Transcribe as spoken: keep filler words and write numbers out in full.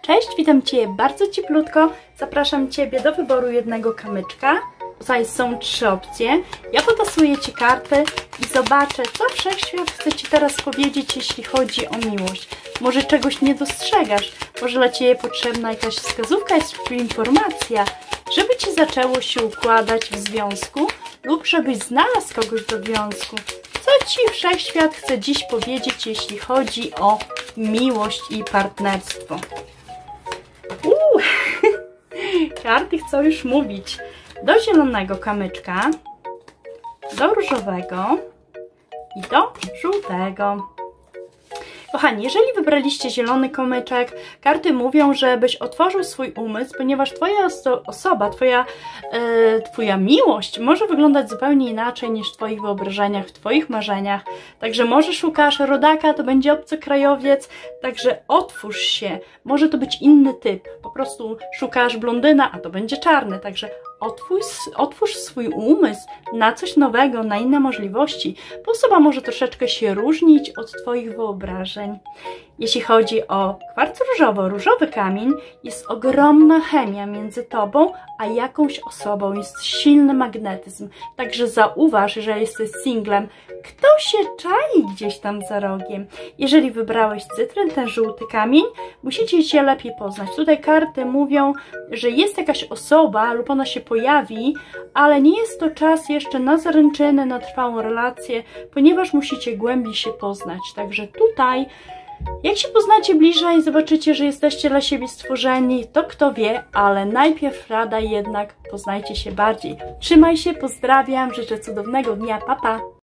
Cześć, witam Cię bardzo cieplutko. Zapraszam Ciebie do wyboru jednego kamyczka. Tutaj są trzy opcje. Ja potasuję Ci karty i zobaczę, co Wszechświat chce Ci teraz powiedzieć, jeśli chodzi o miłość. Może czegoś nie dostrzegasz, może dla Ciebie potrzebna jakaś wskazówka, jest informacja, żeby Ci zaczęło się układać w związku lub żebyś znalazł kogoś do związku. Co Ci Wszechświat chce dziś powiedzieć, jeśli chodzi o miłość i partnerstwo? Uuu, karty chcą już mówić. Do zielonego kamyczka, do różowego i do żółtego. Kochani, jeżeli wybraliście zielony kamyczek, karty mówią, żebyś otworzył swój umysł, ponieważ Twoja oso osoba, twoja, e, twoja miłość może wyglądać zupełnie inaczej niż w Twoich wyobrażeniach, w Twoich marzeniach. Także może szukasz rodaka, to będzie obcokrajowiec, także otwórz się. Może to być inny typ, po prostu szukasz blondyna, a to będzie czarny, także otwórz, otwórz swój umysł na coś nowego, na inne możliwości, bo osoba może troszeczkę się różnić od Twoich wyobrażeń. Jeśli chodzi o kwarc różowy, różowy kamień, jest ogromna chemia między Tobą a jakąś osobą, jest silny magnetyzm. Także zauważ, że jesteś singlem, kto się czai gdzieś tam za rogiem. Jeżeli wybrałeś cytryn, ten żółty kamień, musicie się lepiej poznać. Tutaj karty mówią, że jest jakaś osoba lub ona się pojawi, ale nie jest to czas jeszcze na zaręczyny, na trwałą relację, ponieważ musicie głębiej się poznać. Także tutaj, jak się poznacie bliżej, zobaczycie, że jesteście dla siebie stworzeni, to kto wie, ale najpierw rada jednak poznajcie się bardziej. Trzymaj się, pozdrawiam, życzę cudownego dnia, pa pa!